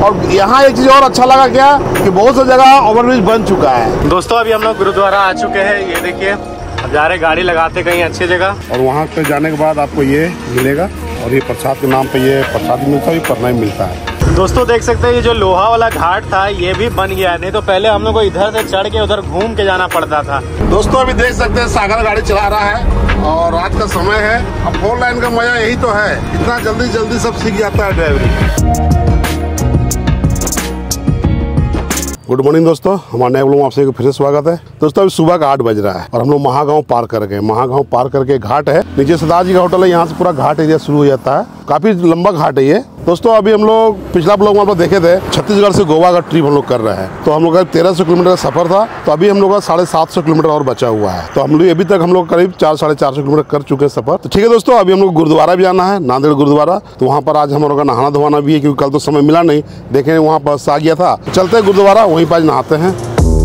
और यहाँ एक चीज और अच्छा लगा क्या कि बहुत सी जगह ओवरब्रिज बन चुका है। दोस्तों अभी हम लोग गुरुद्वारा आ चुके हैं। ये देखिए अब जा रहे गाड़ी लगाते कहीं अच्छी जगह, और वहाँ पे जाने के बाद आपको ये मिलेगा, और ये प्रसाद के नाम पे ये प्रसाद मिलता है, ये प्रणाम मिलता है। दोस्तों देख सकते हैं ये जो लोहा वाला घाट था ये भी बन गया है, नहीं तो पहले हम लोग को इधर से चढ़ के उधर घूम के जाना पड़ता था। दोस्तों अभी देख सकते हैं सागर गाड़ी चला रहा है और रात का समय है। अब 4 लाइन का मजा यही तो है, इतना जल्दी सब सीख जाता है ड्राइवरी। गुड मॉर्निंग दोस्तों, हमारे नए व्लॉग में आपसे फिर से स्वागत है। दोस्तों अभी सुबह का 8 बज रहा है और हम लोग महागांव पार कर गए। महागांव पार करके घाट है, नीचे सरदार जी का होटल है, यहाँ से पूरा घाट एरिया शुरू हो जाता है। काफी लंबा घाट है ये। दोस्तों अभी हम लोग पिछला ब्लॉग में आप लोग देखे थे, छत्तीसगढ़ से गोवा का ट्रिप हम लोग कर रहे हैं। तो हम लोग का 1300 किलोमीटर का सफर था, तो अभी हम लोग का 750 किलोमीटर और बचा हुआ है। तो हम लोग अभी तक हम लोग करीब 400-450 किलोमीटर कर चुके हैं सफर। तो ठीक है दोस्तों, अभी हम लोग गुरुद्वारा भी जाना है, नांदेड़ गुरुद्वारा। तो वहाँ पर आज हम लोग का नहाना धोवाना भी है, क्योंकि कल तो समय मिला नहीं, देखें वहाँ बस आ गया था। चलते हैं गुरुद्वारा, वहीं पर आज नहाते हैं।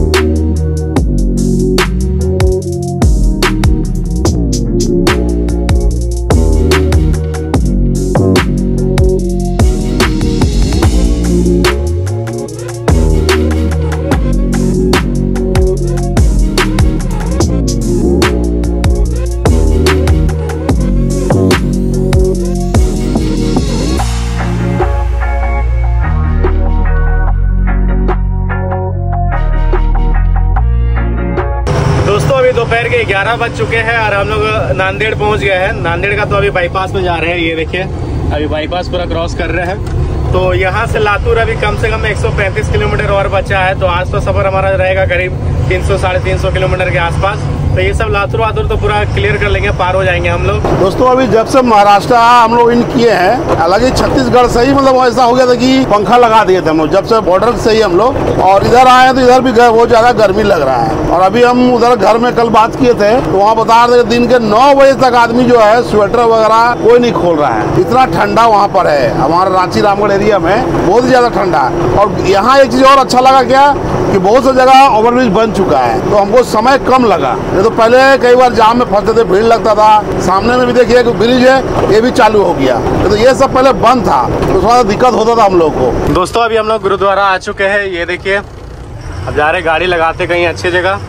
दोपहर के 11 बज चुके हैं और हम लोग नांदेड़ पहुंच गए हैं। नांदेड़ का तो अभी बाईपास में जा रहे हैं। ये देखिए अभी बाईपास पूरा क्रॉस कर रहे हैं। तो यहाँ से लातूर अभी कम से कम 135 किलोमीटर और बचा है। तो आज तो सफर हमारा रहेगा करीब 300-350 किलोमीटर के आसपास। तो ये सब लातूर वातूर तो पूरा क्लियर कर लेंगे, पार हो जाएंगे हम लोग। दोस्तों अभी जब से महाराष्ट्र हम लोग इन किए हैं, हालांकि छत्तीसगढ़ से ही मतलब ऐसा हो गया था कि पंखा लगा दिए थे हम लोग, जब से बॉर्डर से ही हम लोग। और इधर आए तो इधर भी बहुत ज्यादा गर्मी लग रहा है। और अभी हम उधर घर में कल बात किए थे, तो वहाँ बता रहे थे दिन के 9 बजे तक आदमी जो है स्वेटर वगैरह कोई नहीं खोल रहा है, इतना ठंडा वहाँ पर है। हमारा रांची रामगढ़ एरिया में बहुत ही ज्यादा ठंडा है। और यहाँ एक चीज और अच्छा लगा क्या कि बहुत सी जगह ओवरब्रिज बन चुका है, तो हमको समय कम लगा। ये तो पहले कई बार जाम में फंसते थे, भीड़ लगता था। सामने में भी देखिए कि ब्रिज है, ये भी चालू हो गया। तो ये सब पहले बंद था, तो थोड़ा दिक्कत होता था हम लोग को। दोस्तों अभी हम लोग गुरुद्वारा आ चुके हैं। ये देखिए अब जा रहे गाड़ी लगाते कहीं अच्छी जगह।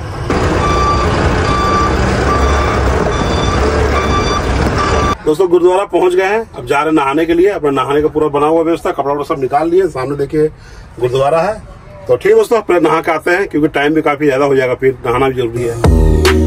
दोस्तों गुरुद्वारा पहुंच गए हैं, अब जा रहे नहाने के लिए। अपना नहाने का पूरा बना हुआ व्यवस्था, कपड़ा वपड़ा सब निकाल लिए। सामने देखिए गुरुद्वारा है। तो ठीक है दोस्तों, अपने नहा के आते हैं, क्योंकि टाइम भी काफी ज्यादा हो जाएगा, फिर नहाना भी जरूरी है।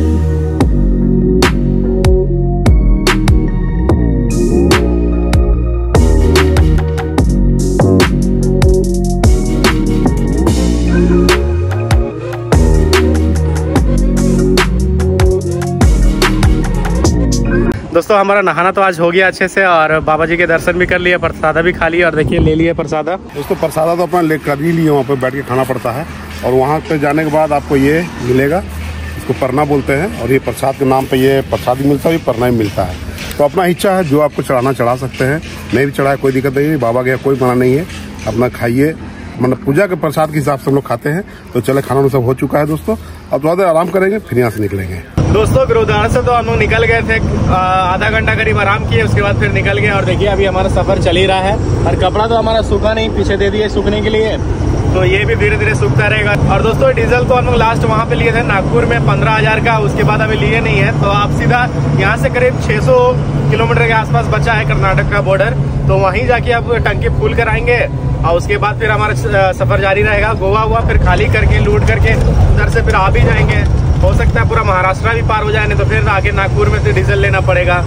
दोस्तों हमारा नहाना तो आज हो गया अच्छे से, और बाबा जी के दर्शन भी कर लिए, प्रसादा भी खा लिया। और देखिए ले लिए प्रसादा। दोस्तों प्रसादा तो अपना लेकर ही लिए, वहाँ पे बैठ के खाना पड़ता है। और वहाँ पे जाने के बाद आपको ये मिलेगा, इसको परना बोलते हैं। और ये प्रसाद के नाम पे ये प्रसाद मिलता है, ये प्रणाम मिलता है। तो अपना इच्छा है, जो आपको चढ़ाना चढ़ा सकते हैं। मैं भी चढ़ाया, कोई दिक्कत नहीं है। बाबा गया कोई मना नहीं है, अपना खाइए। मतलब पूजा के प्रसाद के हिसाब से हम लोग खाते हैं। तो चले, खाना सब हो चुका है दोस्तों, अब थोड़ा देर आराम करेंगे, फिर यहाँ से निकलेंगे। दोस्तों गुरुद्वारा से तो हम लोग निकल गए थे, आधा घंटा करीब आराम किए, उसके बाद फिर निकल गए। और देखिए अभी हमारा सफर चल ही रहा है, और कपड़ा तो हमारा सूखा नहीं, पीछे दे दिए सूखने के लिए। तो ये भी धीरे धीरे सूखता रहेगा। और दोस्तों डीजल तो हम लोग लास्ट वहाँ पे लिए थे नागपुर में 15,000 का, उसके बाद अभी लिए नहीं है। तो आप सीधा यहाँ से करीब 600 किलोमीटर के आसपास बचा है कर्नाटक का बॉर्डर, तो वहीं जाके आप टंकी फुल कराएंगे। और उसके बाद फिर हमारा सफर जारी रहेगा। गोवा हुआ फिर खाली करके लूट करके उधर से फिर आ भी जाएंगे। हो सकता है पूरा महाराष्ट्र भी पार हो जाए, नहीं तो फिर आगे नागपुर में से डीजल लेना पड़ेगा।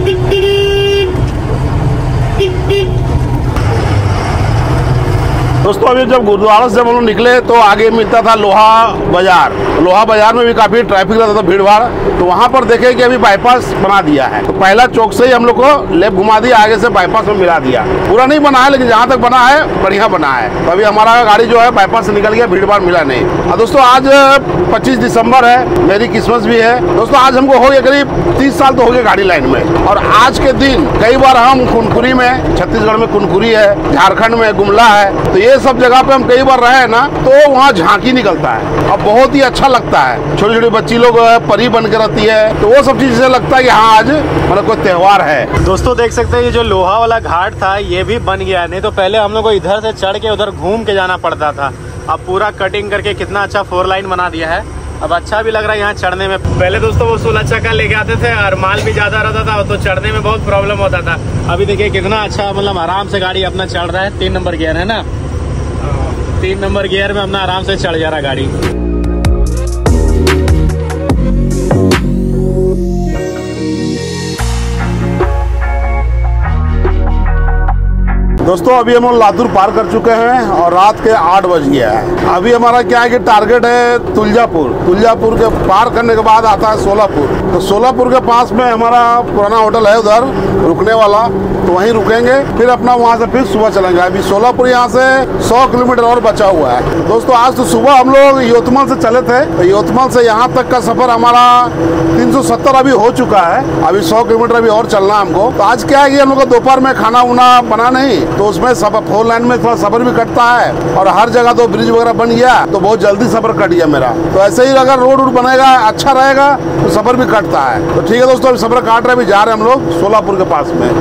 दोस्तों अभी जब गुरुद्वारा से हम लोग निकले तो आगे मिलता था लोहा बाजार। लोहा बाजार में भी काफी ट्रैफिक रहता था, भीड़ भाड़। तो वहाँ पर देखे कि अभी बाईपास बना दिया है। तो पहला चौक से ही हम लोग को लेफ्ट घुमा दिया, आगे से बाईपास में मिला दिया। पूरा नहीं बना है, लेकिन जहाँ तक बना है बढ़िया बना है। तो अभी हमारा गाड़ी जो है बाईपास से निकल गया, भीड़ भाड़ मिला नहीं। और दोस्तों आज 25 दिसंबर है, मेरी क्रिसमस भी है। दोस्तों आज हमको हो गया करीब 30 साल तो हो गए गाड़ी लाइन में। और आज के दिन कई बार हम कुनकुरी में, छत्तीसगढ़ में कुनकुरी है, झारखंड में गुमला है, तो ये ये सब जगह पे हम कई बार रहे हैं ना, तो वहाँ झांकी निकलता है और बहुत ही अच्छा लगता है। छोटी छोटी बच्ची लोग परी बन के रहती है, तो वो सब चीज से लगता है कि हाँ आज मतलब कोई त्योहार है। दोस्तों देख सकते हैं ये जो लोहा वाला घाट था ये भी बन गया है, नहीं तो पहले हम लोग को इधर से चढ़ के उधर घूम के जाना पड़ता था। अब पूरा कटिंग करके कितना अच्छा 4 लाइन बना दिया है, अब अच्छा भी लग रहा है यहाँ चढ़ने में। पहले दोस्तों वो 16 चक्का लेके आते थे और माल भी ज्यादा रहता था, तो चढ़ने में बहुत प्रॉब्लम होता था। अभी देखिए कितना अच्छा मतलब आराम से गाड़ी अपना चढ़ रहा है। 3 नंबर गियर है ना, 3 नंबर गियर में अपना आराम से चढ़ जा रहा है गाड़ी। दोस्तों अभी हम लोग लातूर पार कर चुके हैं और रात के 8 बज गया है। अभी हमारा क्या है कि टारगेट है तुलजापुर के पार करने के बाद आता है सोलापुर। तो सोलापुर के पास में हमारा पुराना होटल है उधर रुकने वाला, तो वहीं रुकेंगे, फिर अपना वहाँ से फिर सुबह चलेंगे। अभी सोलापुर यहाँ से 100 किलोमीटर और बचा हुआ है। दोस्तों आज तो सुबह हम लोग योतमल से चले थे, तो योतमल से यहाँ तक का सफर हमारा 370 अभी हो चुका है। अभी 100 किलोमीटर अभी और चलना है हमको। तो आज क्या है कि हम लोग दोपहर में खाना उना बना नहीं, तो उसमें सब 4 लाइन में थोड़ा सफर भी कटता है और हर जगह तो ब्रिज वगैरह बन गया, तो बहुत जल्दी सफर कट गया मेरा। तो ऐसे ही अगर रोड बनेगा अच्छा रहेगा तो सफर भी कटता है। तो ठीक है दोस्तों, अभी सफर काट रहे, अभी जा रहे हैं हम लोग सोलापुर के पास में।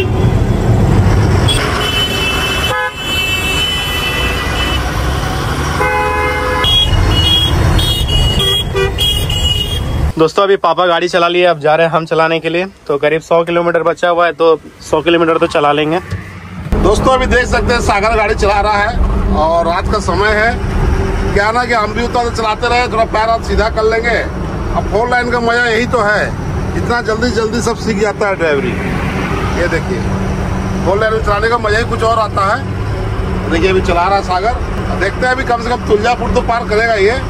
दोस्तों अभी पापा गाड़ी चला लिए, अब जा रहे हैं हम चलाने के लिए। तो करीब 100 किलोमीटर बचा हुआ है, तो 100 किलोमीटर तो चला लेंगे। दोस्तों अभी देख सकते हैं सागर गाड़ी चला रहा है और रात का समय है। क्या ना कि हम भी उतना चलाते रहे, थोड़ा पैर हाथ सीधा कर लेंगे। अब 4 लाइन का मजा यही तो है, इतना जल्दी सब सीख जाता है ड्राइवरी। ये देखिए 4 लाइन में चलाने का मजा ही कुछ और आता है। देखिए अभी चला रहा है सागर, देखते हैं अभी कम से कम तुलजापुर तो पार करेगा ये।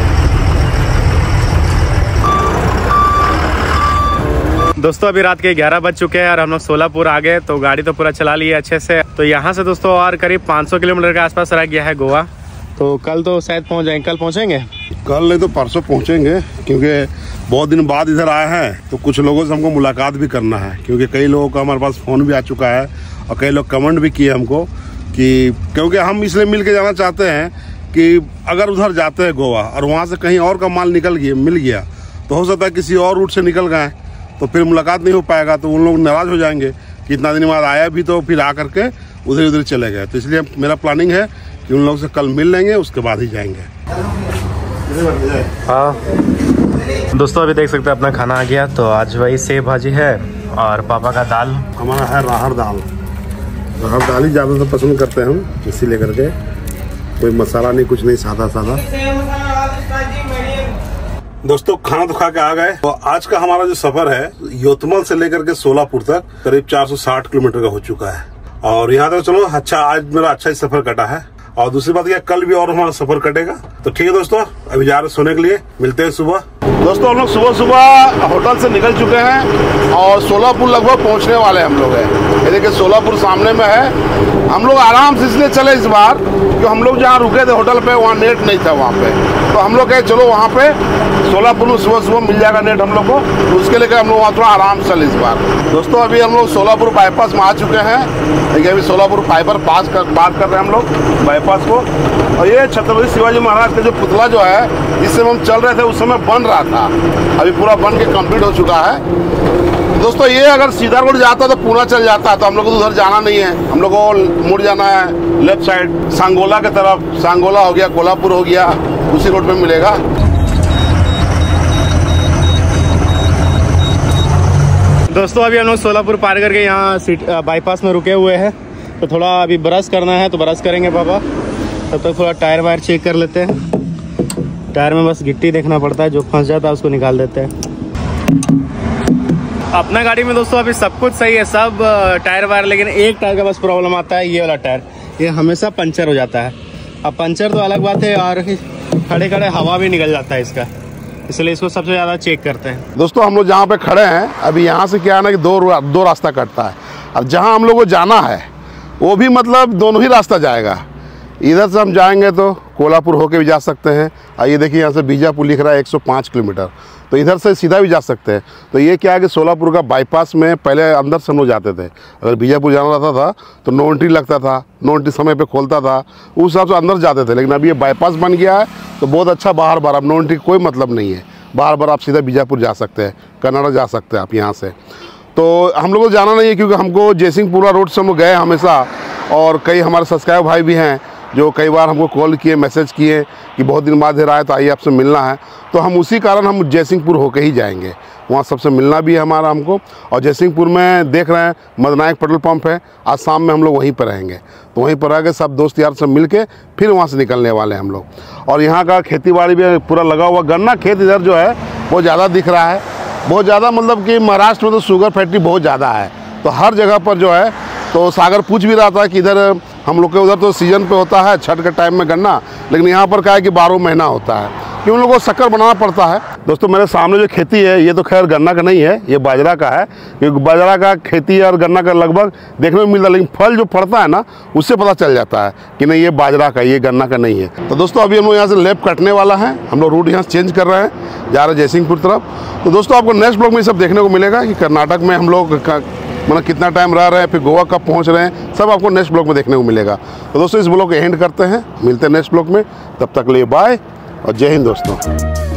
दोस्तों अभी रात के 11 बज चुके हैं और हम लोग सोलापुर आ गए, तो गाड़ी तो पूरा चला ली है अच्छे से। तो यहाँ से दोस्तों और करीब 500 किलोमीटर के आसपास रह गया है गोवा। तो कल तो शायद पहुँच जाएंगे। कल पहुँचेंगे, कल नहीं तो परसों पहुँचेंगे, क्योंकि बहुत दिन बाद इधर आए हैं तो कुछ लोगों से हमको मुलाकात भी करना है। क्योंकि कई लोगों का हमारे पास फ़ोन भी आ चुका है और कई लोग कमेंट भी किए हमको कि क्योंकि हम इसलिए मिल के जाना चाहते हैं कि अगर उधर जाते हैं गोवा और वहाँ से कहीं और का माल मिल गया तो हो सकता है किसी और रूट से निकल गए, तो फिर मुलाकात नहीं हो पाएगा, तो उन लोग नाराज हो जाएंगे कि इतना दिन बाद आया भी तो फिर आ करके उधर चले गए। तो इसलिए मेरा प्लानिंग है कि उन लोगों से कल मिल लेंगे, उसके बाद ही जाएंगे। हाँ दोस्तों अभी देख सकते हैं अपना खाना आ गया। तो आज वही सेव भाजी है और पापा का दाल। हमारा है राहर दाल ही ज़्यादा से पसंद करते हैं हम, इसीलिए करके कोई मसाला नहीं, कुछ नहीं, सादा। दोस्तों खाना तो खा के आ गए। तो आज का हमारा जो सफर है योतमल से लेकर के सोलापुर तक करीब 460 किलोमीटर का हो चुका है। और यहाँ तक चलो अच्छा, आज मेरा अच्छा ही सफर कटा है। और दूसरी बात क्या, कल भी और हमारा सफर कटेगा। तो ठीक है दोस्तों, अभी जा रहे सोने के लिए, मिलते हैं सुबह। दोस्तों हम लोग सुबह होटल से निकल चुके हैं और सोलापुर लगभग पहुंचने वाले हम लोग हैं। ये देखिए सोलापुर सामने में है। हम लोग आराम से इसलिए चले इस बार कि हम लोग जहाँ रुके थे होटल पे वहाँ नेट नहीं था वहाँ पे, तो हम लोग कहे चलो वहाँ पे सोलापुर में सुबह मिल जाएगा नेट हम लोग को, तो उसके लेकर हम लोग वहाँ थोड़ा आराम से चले इस बार। दोस्तों अभी हम लोग सोलापुर बाईपास में आ चुके हैं। देखिए अभी सोलापुर बाईपास बात कर रहे हैं हम लोग बाईपास को। और ये छत्रपति शिवाजी महाराज का जो पुतला जो है जिससे हम चल रहे थे उस समय बन रहा था, अभी पूरा बन के कंप्लीट हो चुका है। दोस्तों ये अगर सीधा रोड जाता तो पूना चल जाता, तो हम लोग को उधर जाना नहीं है, हम लोग को मुड़ जाना है लेफ्ट साइड सांगोला की तरफ। सांगोला हो गया, कोल्हापुर हो गया, उसी रोड पे मिलेगा। दोस्तों अभी हम लोग सोलापुर पार करके यहाँ बाईपास में रुके हुए हैं। तो थोड़ा अभी ब्रश करना है, तो ब्रश करेंगे पापा। तब तक थोड़ा टायर वायर चेक कर लेते हैं। टायर में बस गिट्टी देखना पड़ता है, जो फंस जाता है उसको निकाल देते हैं। अपना गाड़ी में दोस्तों अभी सब कुछ सही है, सब टायर वायर, लेकिन एक टायर का बस प्रॉब्लम आता है, ये वाला टायर, ये हमेशा पंचर हो जाता है। अब पंचर तो अलग बात है, और खड़े खड़े हवा भी निकल जाता है इसका, इसलिए इसको सबसे ज़्यादा चेक करते हैं। दोस्तों हम लोग जहाँ पे खड़े हैं अभी, यहाँ से क्या है ना कि दो रास्ता कटता है। अब जहाँ हम लोग को जाना है वो भी मतलब दोनों ही रास्ता जाएगा। इधर से हम जाएंगे तो कोल्हापुर होके भी जा सकते हैं। और ये देखिए यहाँ से बीजापुर लिख रहा है 105 किलोमीटर, तो इधर से सीधा भी जा सकते हैं। तो ये क्या है कि सोलापुर का बाईपास में पहले अंदर से हम लोग जाते थे, अगर बीजापुर जाना रहता था तो नो एंट्री लगता था, नो एंट्री समय पे खोलता था, उस हिसाब से अंदर जाते थे। लेकिन अभी ये बाईपास बन गया है तो बहुत अच्छा, बाहर बार अब नो एंट्री कोई मतलब नहीं है, बार बार आप सीधा बीजापुर जा सकते हैं, कन्नाडा जा सकते हैं आप यहाँ से। तो हम लोग को जाना नहीं है क्योंकि हमको जयसिंहपुरा रोड से हम लोग गए हमेशा, और कई हमारे सब्सक्राइबर भाई भी हैं जो कई बार हमको कॉल किए, मैसेज किए कि बहुत दिन बाद आए तो आइए आपसे मिलना है। तो हम उसी कारण हम जयसिंहपुर होके ही जाएंगे, वहाँ सबसे मिलना भी है हमारा हमको। और जयसिंहपुर में देख रहे हैं मदनायक पेट्रोल पंप है, आज शाम में हम लोग वहीं पर रहेंगे। तो वहीं पर रह के सब दोस्त यार सब मिल के फिर वहाँ से निकलने वाले हैं हम लोग। और यहाँ का खेती बाड़ी भी पूरा लगा हुआ, गन्ना खेत इधर जो है वो ज़्यादा दिख रहा है, बहुत ज़्यादा, मतलब कि महाराष्ट्र में तो शुगर फैक्ट्री बहुत ज़्यादा है, तो हर जगह पर जो है। तो सागर पूछ भी रहा था कि इधर हम लोग के उधर तो सीजन पे होता है छठ के टाइम में गन्ना, लेकिन यहाँ पर क्या है कि 12 महीना होता है, कि उन लोगों को शक्कर बनाना पड़ता है। दोस्तों मेरे सामने जो खेती है ये तो खैर गन्ना का नहीं है, ये बाजरा का है, क्योंकि बाजरा का खेती और गन्ना का लगभग देखने में मिलता है, लेकिन फल जो पड़ता है ना उससे पता चल जाता है कि नहीं ये बाजरा का, ये गन्ना का नहीं है। तो दोस्तों अभी हम लोग यहाँ से लेफ्ट कटने वाला है, हम लोग रूट यहाँ चेंज कर रहे हैं, जा रहे हैं जयसिंहपुर तरफ। तो दोस्तों आपको नेक्स्ट ब्लॉग में सब देखने को मिलेगा कि कर्नाटक में हम लोग मतलब कितना टाइम रह रहे हैं, फिर गोवा कब पहुंच रहे हैं, सब आपको नेक्स्ट ब्लॉग में देखने को मिलेगा। तो दोस्तों इस ब्लॉग को एंड करते हैं, मिलते हैं नेक्स्ट ब्लॉग में, तब तक के लिए बाय और जय हिंद दोस्तों।